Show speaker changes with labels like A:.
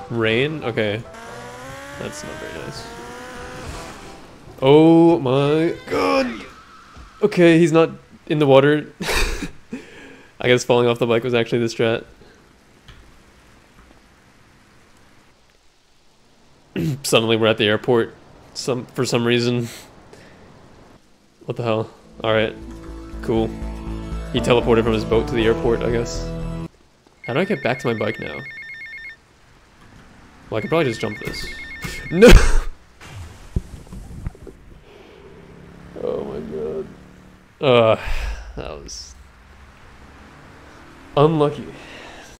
A: Rain? Okay. That's not very nice. Oh my god! Okay, he's not in the water. I guess falling off the bike was actually the strat. Suddenly we're at the airport. For some reason. What the hell? Alright. Cool. He teleported from his boat to the airport, I guess. How do I get back to my bike now? Well, I could probably just jump this. No! Oh my god. That was... unlucky.